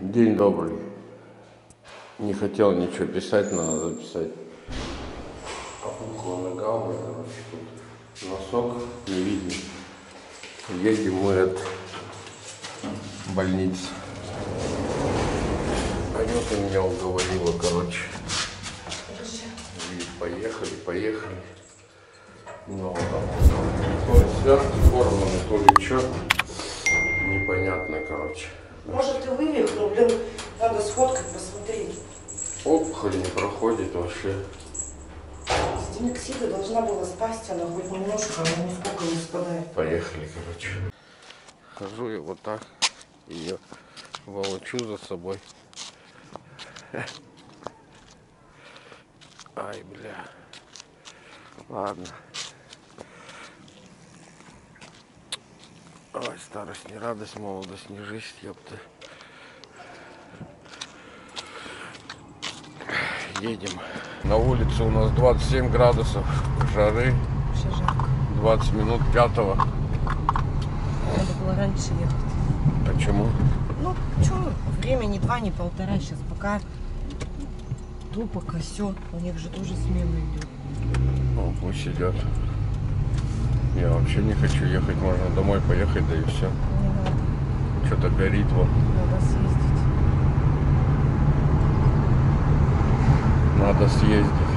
День добрый. Не хотел ничего писать, надо записать. Опухла нога у меня, короче, тут носок не видно. Едем мы от больницы. Анюта меня уговорила, короче. И поехали. Ну, то ли связки порваны, то ли что. Непонятно, короче. Может и вывих, но, блин, надо сфоткать, посмотреть. Опухоль не проходит вообще. Стеноксида должна была спасть, она хоть немножко, она нисколько не спадает. Поехали, короче. Хожу я вот так, ее волочу за собой. Ай, бля. Ладно. Ой, старость не радость, молодость не жизнь, ёпта. Едем. На улице у нас 27 градусов жары. Вообще жарко. 20 минут 5-го. Надо было раньше ехать. Почему? Ну, что, время не 2, не 1,5, сейчас пока то, пока все. У них же тоже смена идет. Ну, пусть идет. Я вообще не хочу ехать, можно домой поехать, да и все. Не надо. Что-то горит вот. Надо съездить. Надо съездить.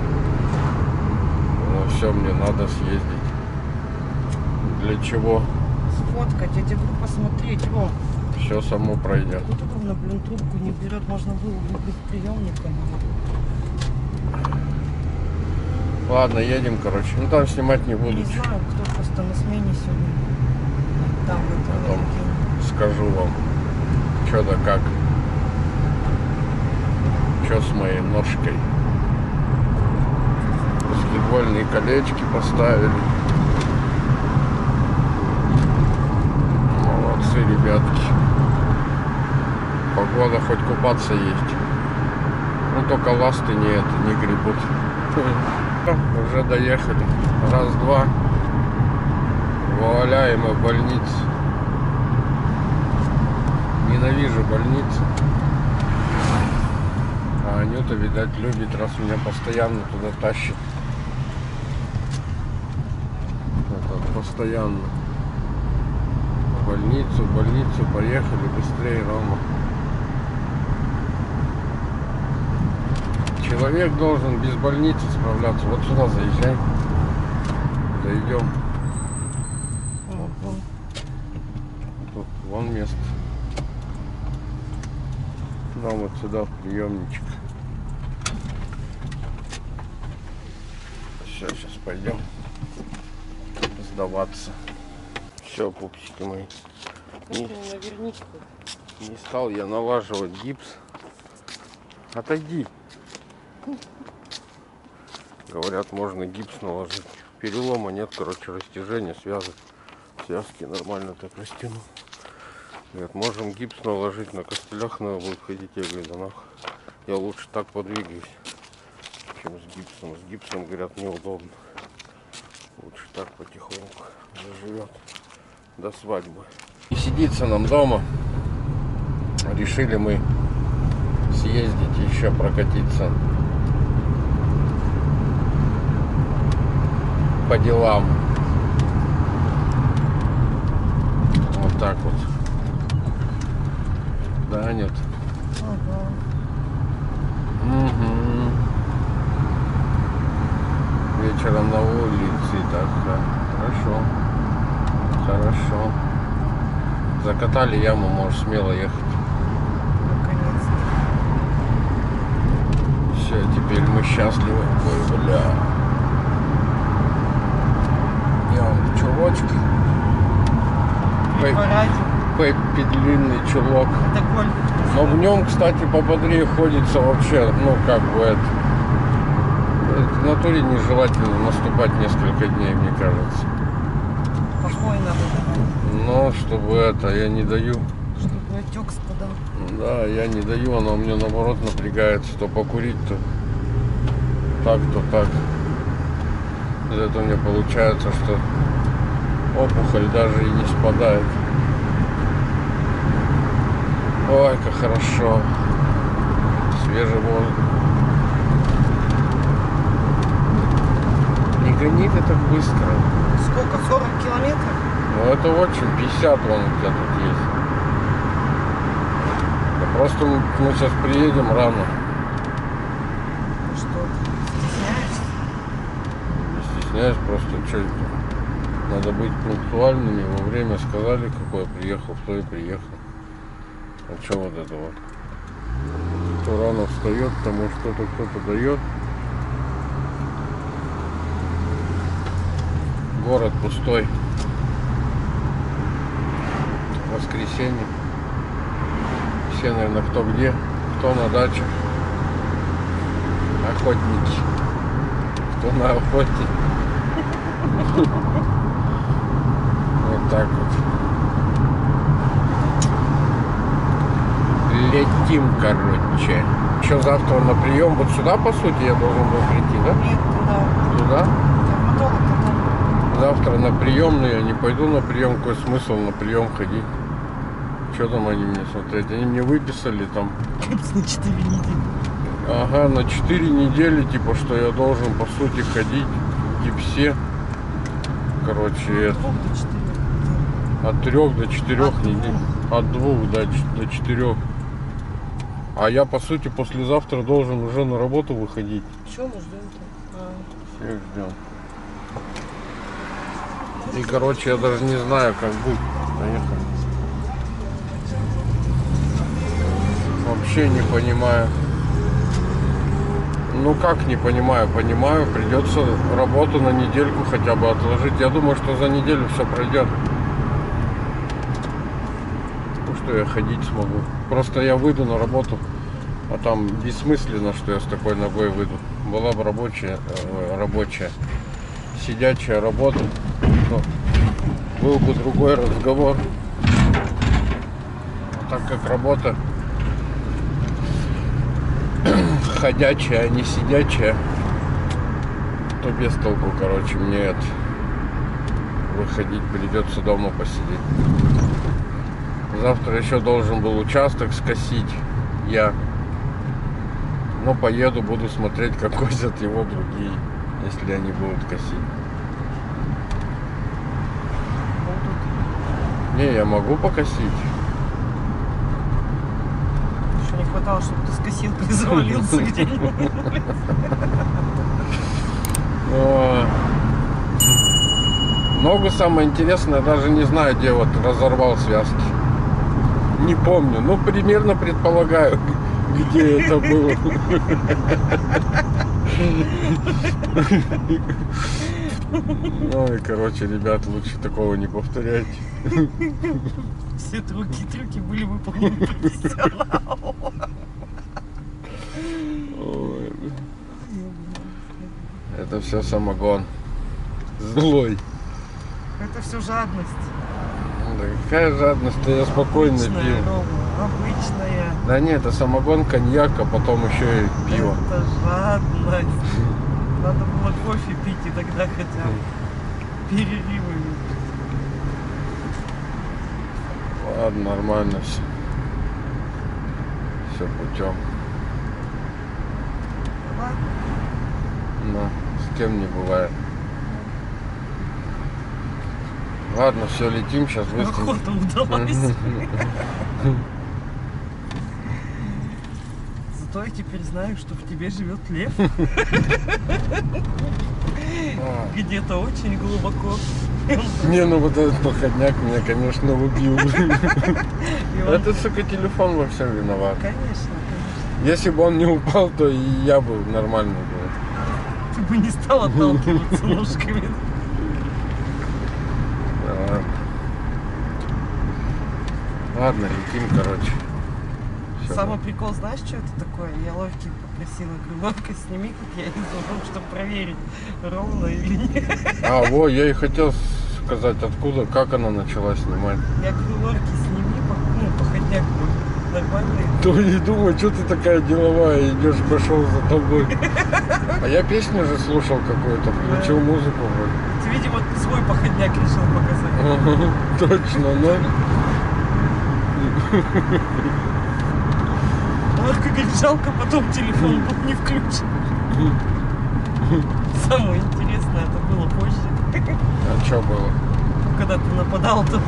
Ну все, мне надо съездить. Для чего? Сфоткать, я тебе говорю, посмотреть. О, Все само пройдет. вот ровно, блин, трубку не берет, можно было бы без приемника. Ладно, едем, короче. Ну там снимать не буду. Не знаю, кто просто на смене сегодня. Там это Потом скажу вам, что да как. Что с моей ножкой. Баскетбольные колечки поставили. Молодцы, ребятки. Погода, хоть купаться есть. Ну только ласты не гребут. Уже доехали. Раз-два. Вуаля, и мы в больнице. Ненавижу больницу. А Анюта, видать, любит, раз меня постоянно туда тащит. Это постоянно. В больницу, поехали быстрее, Рома. Человек должен без больницы справляться. Вот сюда заезжай. Зайдем. Тут вон место. Нам вот сюда в приемничек. Все, сейчас пойдем сдаваться. Все, пупсики мои. Не стал я налаживать гипс. Отойди. Говорят, можно гипс наложить. Перелома нет, короче, растяжения, связки нормально так растянул. Говорят, можем гипс наложить, на костылях надо будет ходить. Я говорю, да нахуй. Я лучше так подвигаюсь, чем с гипсом. С гипсом, говорят, неудобно. Лучше так потихоньку заживет до свадьбы. И сидится нам дома. Решили мы съездить еще прокатиться по делам. Вот так вот. Да, Анют? Ага. Угу. Вечером на улице, так, да. Хорошо. Закатали яму, можешь смело ехать. Наконец-то. Все, теперь мы счастливы. Ой, бля. Я вам чулочки. Пеппи длинный чулок. Это гольф. Но в нем, кстати, пободрее ходится вообще, ну как бы это в натуре нежелательно наступать несколько дней, мне кажется. Покой надо. Но чтобы это, я не даю. Чтобы отек спадал. Да, я не даю, она у меня наоборот напрягается. То покурить, то так. Из этого у меня получается, что опухоль даже и не спадает. Ой, как хорошо. Свежий воздух. Не гони ты так быстро. Сколько? 40 километров? Ну это очень. 50 вон у тебя тут есть. Да просто мы сейчас приедем рано. Ну что, стесняешься? Не стесняюсь, просто что надо быть пунктуальными. Во время сказали, какой я приехал, кто и приехал. А что вот это вот? Кто рано встает, тому что-то кто-то дает. Город пустой. Воскресенье. Все, наверное, кто где, кто на даче. Охотники. Кто на охоте. Вот так вот. Летим, короче. Еще завтра на прием. Вот сюда, по сути, я должен был прийти, да? Нет, туда. Туда? Травматолог-то там. Завтра на приемную. Я не пойду на прием. Какой смысл на прием ходить? Что там они мне смотреть? Они мне выписали там. Гипс на 4 недели. Ага, на 4 недели, типа, что я должен, по сути, ходить в гипсе. Короче, это, От 3 до 4 от 3 до 4 От недель. От 2 до 4. А я, по сути, послезавтра должен уже на работу выходить. Что мы ждем-то? Всех ждем. И, короче, я даже не знаю, как будет. Поехали. Вообще не понимаю. Ну как не понимаю? Понимаю, придется работу на недельку хотя бы отложить. Я думаю, что за неделю все пройдет. Ну что я ходить смогу. Просто я выйду на работу, а там бессмысленно, что я с такой ногой выйду. Была бы рабочая, сидячая работа, то был бы другой разговор. А так как работа ходячая, а не сидячая, то без толку, короче, мне это выходить, придется дома посидеть. Завтра еще должен был участок скосить я, но поеду, буду смотреть, как косят его другие, если они будут косить. Не, я могу покосить. Еще не хватало, чтобы ты с косилкой завалился где-нибудь. Ногу самое интересное, даже не знаю, где вот разорвал связки. Не помню, ну примерно предполагаю, где это было. Ну и короче, ребят, лучше такого не повторять. Все трюки были выполнены профессионалом. Ой. Это все самогон. Злой. Это все жадность. Да какая жадность, я спокойно Обычная, пил. Рома, обычная. Да нет, это самогон, коньяк, а потом еще и пиво. Это жадность. Надо было кофе пить и тогда хотя бы перерывы. Ладно, нормально все. Все путем. Ладно. Но с кем не бывает. Ладно, все, летим, сейчас выставим. Охота удалась. Зато я теперь знаю, что в тебе живет лев. Где-то очень глубоко. Не, ну вот этот походняк меня, конечно, убил. И он- Это, сука, телефон во всем виноват. Конечно, конечно. Если бы он не упал, то и я бы нормально был. Ты бы не стал отталкиваться ножками. Да. Ладно, летим, короче. Всё. Самый прикол, знаешь, что это такое? Я Ловки попросила, говорю, Ловка, сними, как я иду, чтобы проверить, ровно или нет. А, во, я и хотел сказать, откуда, как она начала снимать. Я говорю, Ловки, сними, походняк мой, нормальный. То не думай, что ты такая деловая, идешь, пошел за тобой. А я песню же слушал какую-то, включил музыку вроде. Ты, видимо, свой походняк решил показать. Точно, но... только говорит, жалко, потом телефон был не включен. Самое интересное, это было позже. А что было? Когда ты нападал, то...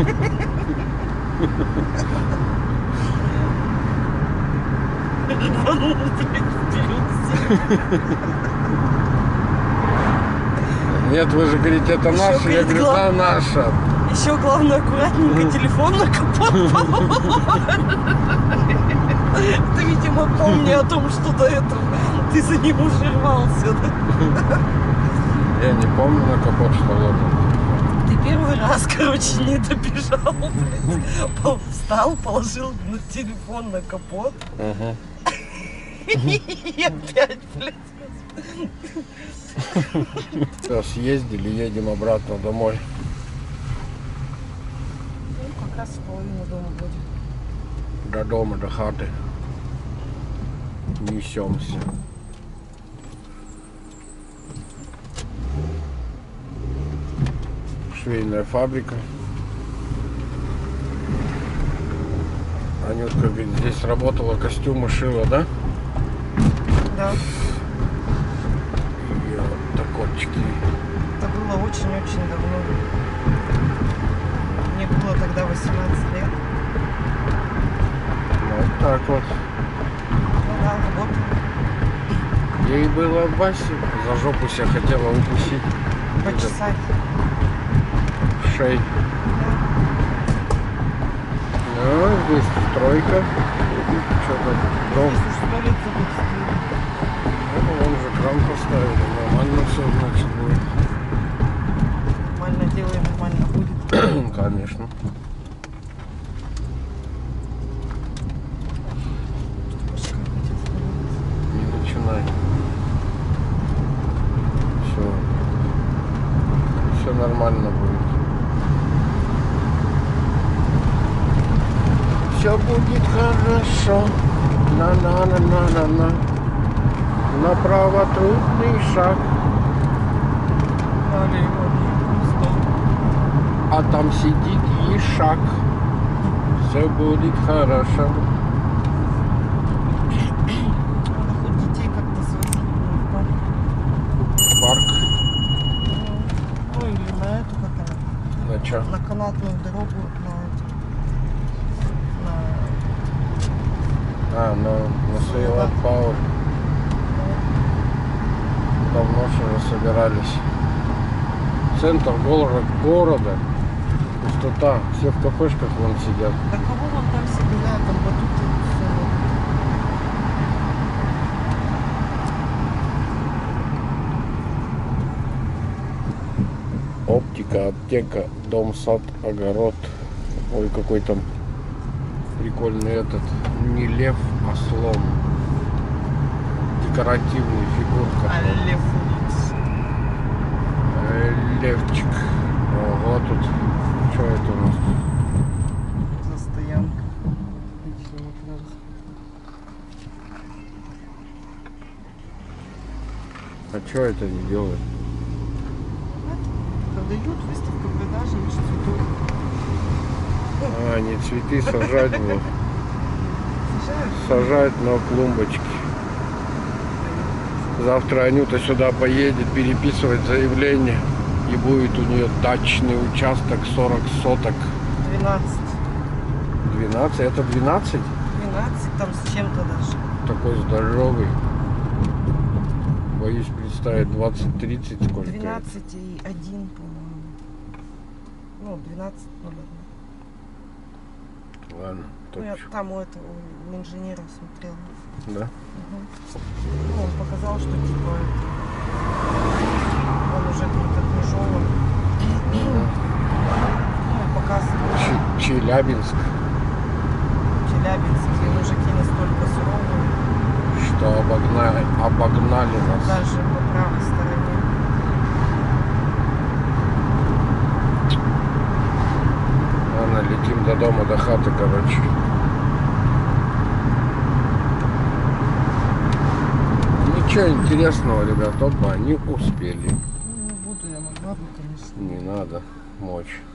Рванул, блядь, вперед. Нет, вы же говорите, это Ещё, наша. Я говорит, говорю, да, наша. Еще главное, аккуратненько телефон на капот положил. Ты, видимо, помни о том, что до этого ты за ним уже рвался. Да? Я не помню, на капот что ложил. Ты первый раз, короче, не добежал. Блядь. Встал, положил на телефон на капот. Угу. И опять, блядь. Все, съездили, едем обратно домой. Ну, как раз в половину дома будет. До дома, до хаты. Несемся. Швейная фабрика. Анютка говорит, здесь работала, костюмы шила, да? Да. И вот такорчики. Это было очень-очень давно. Мне было тогда 18 лет. Вот так вот. Ну да, работала. Ей было в Васе. За жопу себя хотела укусить. Почесать. Шею. Ну, здесь стройка. Что-то дом. Здесь уж 100 лет забыт стоит. Ну, он же кран поставили. Нормально все, значит, будет. Нормально делаем, нормально будет. Конечно. Не начинай. Все. Все нормально будет. Все будет хорошо. На-на-на-на-на-на. Направо трудный шаг. Налево не пусто. А там сидит ишак. Все будет хорошо. Надо хоть детей как-то свозить в парк. Парк. Ну или на эту, как она, На чё? на канатную дорогу, На Сейлат Пауэр. Давно же собирались. Центр города. Пустота. Все в кафешках вон сидят. Да кого вон там сидят, там батуты, все. Оптика, аптека, дом, сад, огород. Ой, какой там прикольный этот. Не лев, а слон. Декоративная фигурка. А лев улиц. Левчик. Ого, тут. Что это у нас? За стоянка. Личного транспорта. А что это не делает? Продают, выставка продажи, лишь цветов. А, не цветы сажать будут. Сажают? Сажать на клумбочки. Завтра Анюта сюда поедет переписывать заявление. И будет у нее дачный участок 40 соток. 12. 12? Это 12? 12 там с чем-то даже. Такой здоровый. Боюсь представить 20-30 сколько. 12 и 1, по-моему. Ну, 12, наверное. Ладно, Ну, я точно. там у этого у инженера смотрела. Да? Угу. Ну, он показал, что типа он уже говорит отмежеван. Ну, показывал. Челябинск. Челябинске мужики настолько суровые, Что обогнали нас. даже по правой стороне. Ладно, летим до дома, до хаты, короче. Ничего интересного, ребят, оба не успели. Ну, не буду, я могла бы, конечно. Не надо мочь.